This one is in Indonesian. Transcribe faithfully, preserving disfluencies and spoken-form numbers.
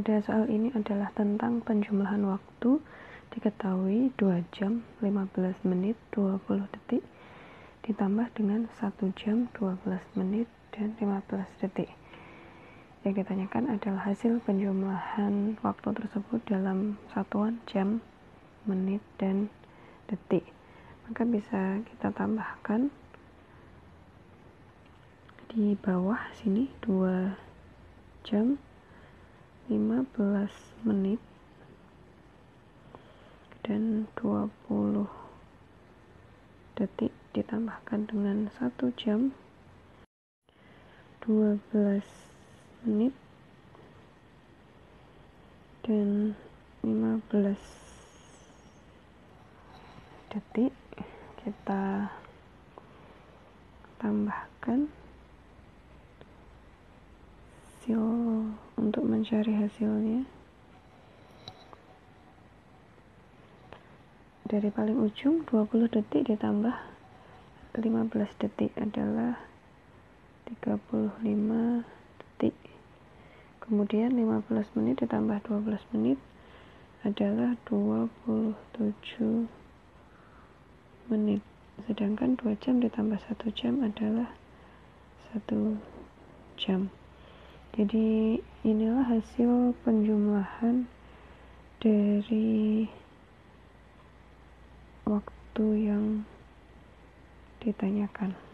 pada soal ini adalah tentang penjumlahan waktu. Diketahui dua jam lima belas menit dua puluh detik ditambah dengan satu jam dua belas menit dan lima belas detik. Yang ditanyakan adalah hasil penjumlahan waktu tersebut dalam satuan jam, menit, dan detik. Maka bisa kita tambahkan di bawah sini dua jam lima belas menit dan dua puluh detik ditambahkan dengan satu jam dua belas menit dan lima belas detik. Kita tambahkan hasil untuk mencari hasilnya. Dari paling ujung dua puluh detik ditambah lima belas detik adalah tiga puluh lima detik. Kemudian lima belas menit ditambah dua belas menit adalah dua puluh tujuh menit. Sedangkan dua jam ditambah satu jam adalah satu jam. Jadi inilah hasil penjumlahan dari waktu yang ditanyakan.